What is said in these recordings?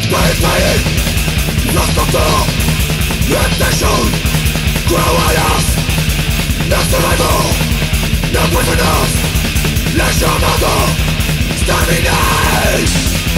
Terrifying, lost control, reputation, cruelness, no survival, no prisoners, less your mother, exterminate.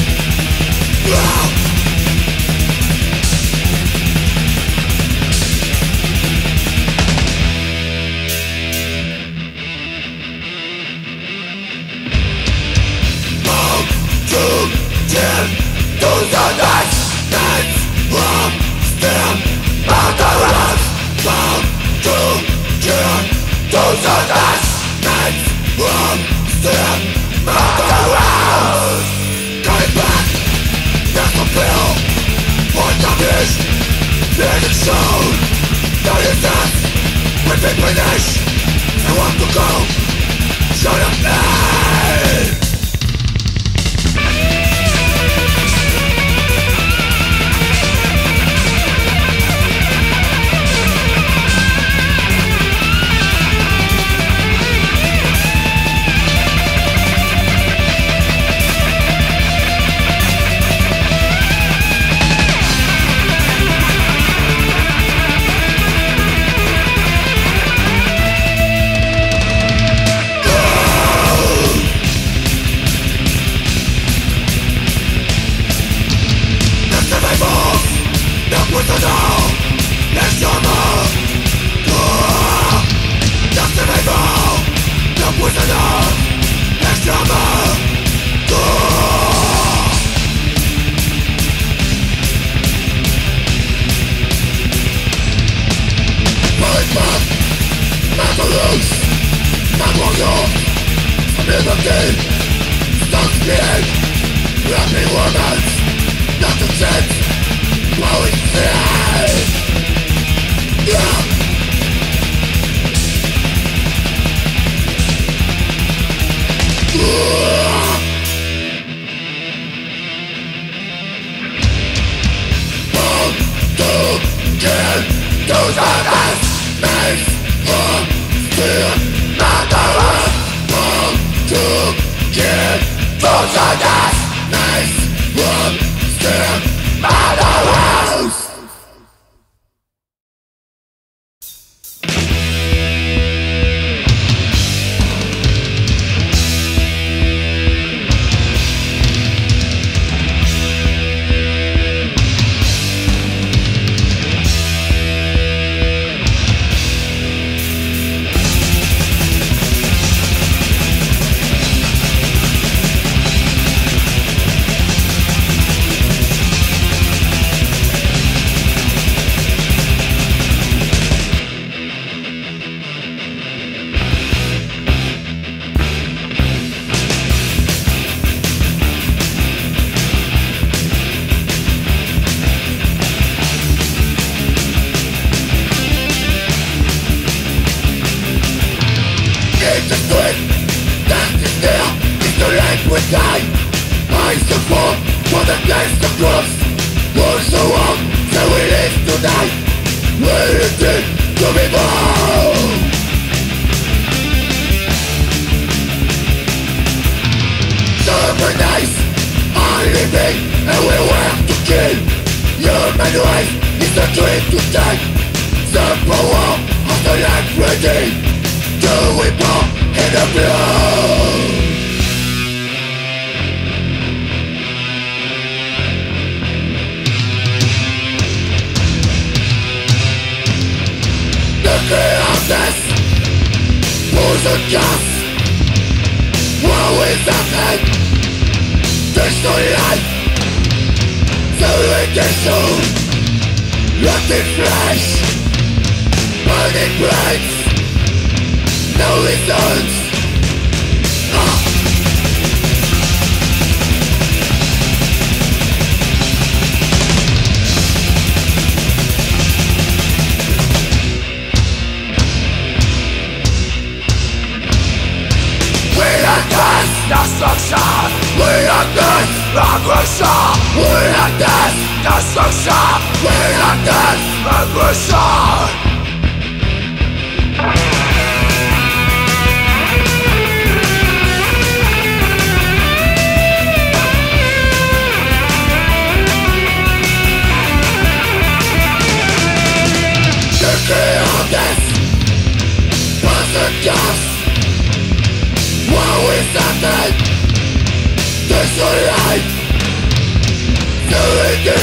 To the next nights of stem murderers. Bound to kill. To the next nights of stem murderers. Coming back, there's a pill for damage. Let it show. There is that with big finish. I want to go. Shut up, man.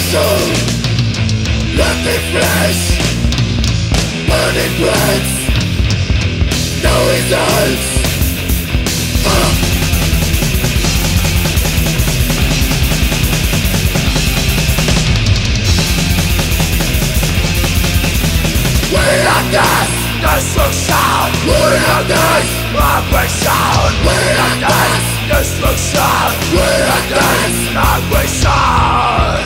tissue, nothing flesh, burning breaths, no results. We are this destruction. We are this aggression. We are this destruction. We are this aggression.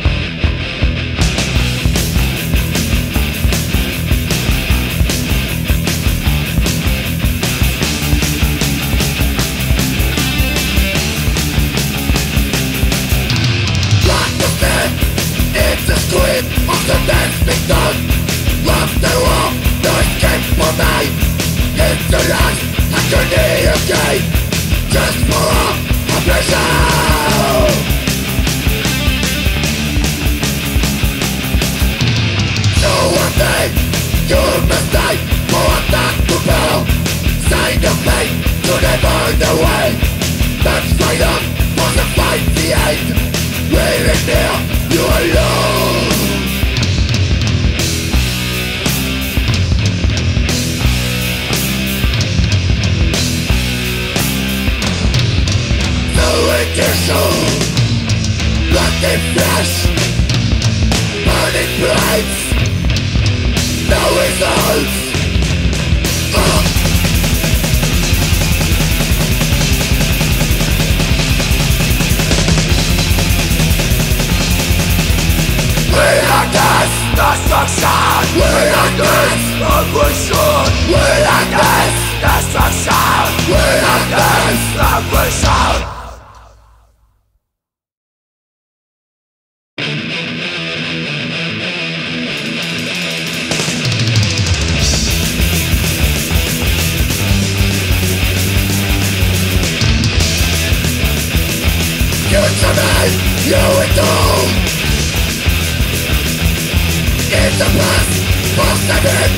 Like the dead, it's a scream of the death victim. Love the war, no escape for me. It's the last agony again, just for a pleasure. So one day, your mistake for a time to fail. Sign of fate to never the way. That's freedom for the fight the end. Really near, you alone. Tissue, bloody flesh, burning brights, no results. We are this destruction. We are this aggression. We are this destruction. We are this aggression. You and all. It's a blast for seconds.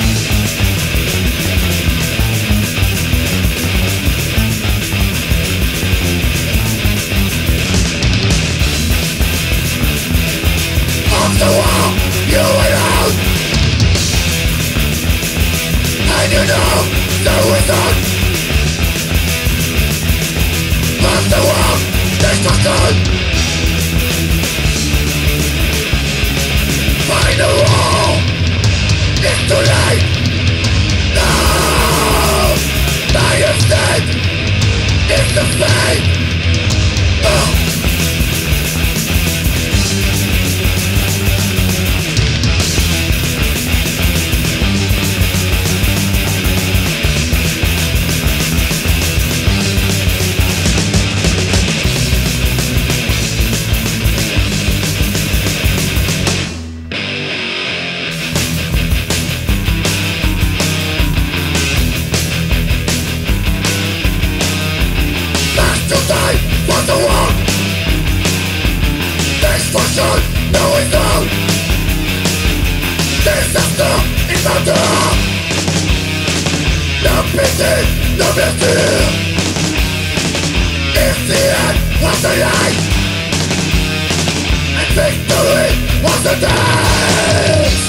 Off the wall, you and out. And you know the wizard. Off the wall, there's no sun. Find a wall. It's too late. No, I am dead. It's the fate. The world, destruction, no result. Disaster is out there. No pity, no mercy. It's the end of the light, and victory was the dance.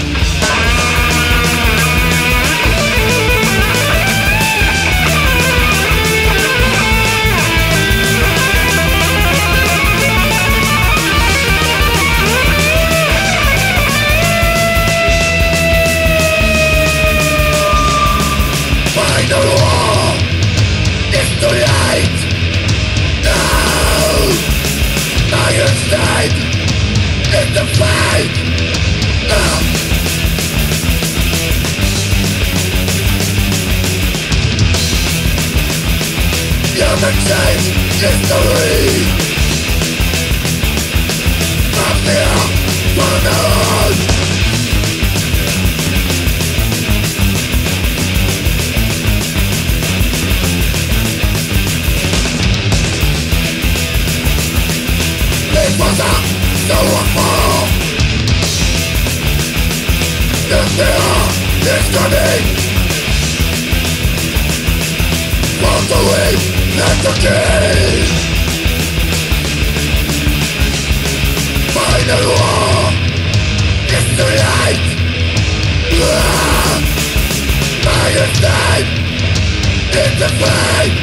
The war is too late. No, I am dead. It's the fight. You can change history. Up here, for now on. So what for? The fear is coming. From the way that the king. My the war. It's too late. My escape in the flame.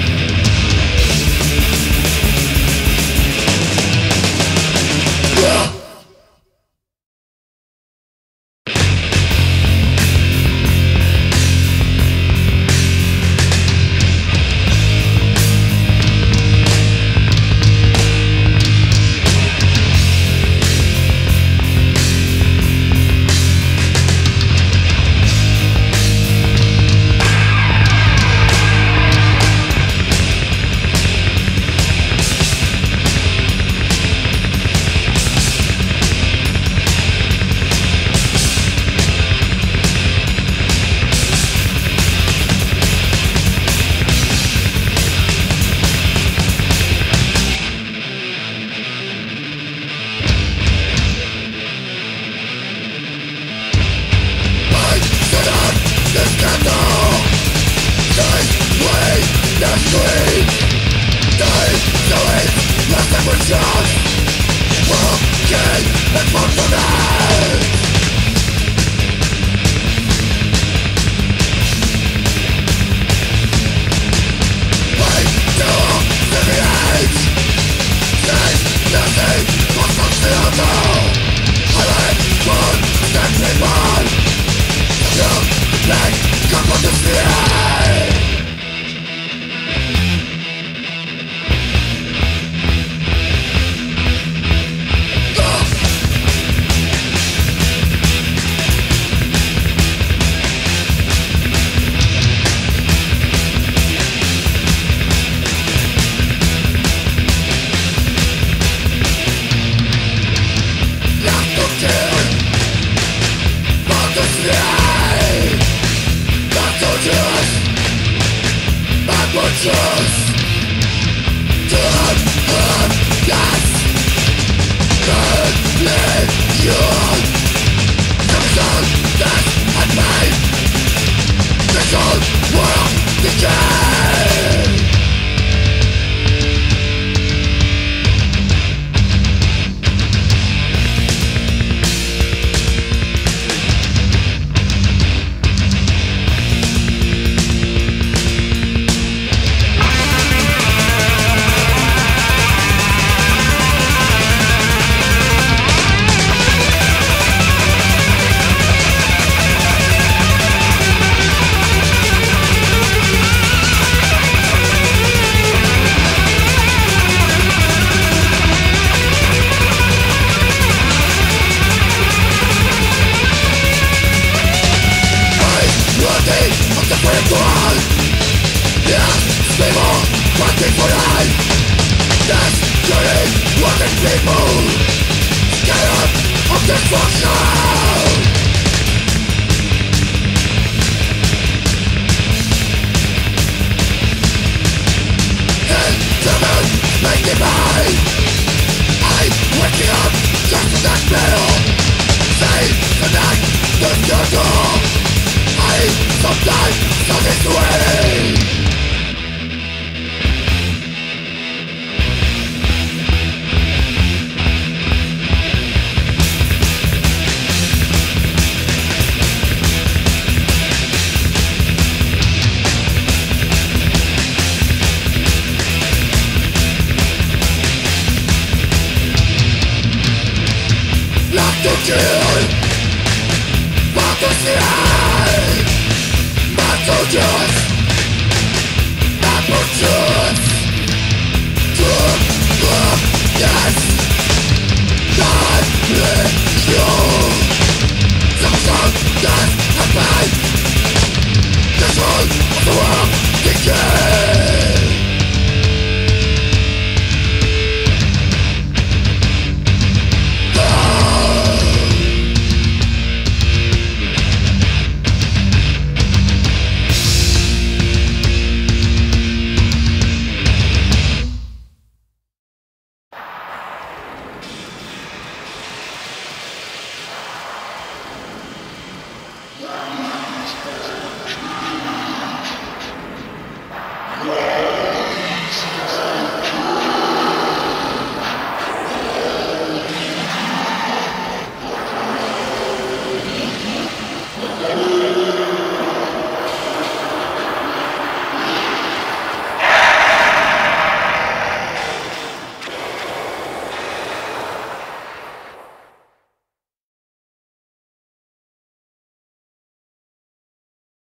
Yes!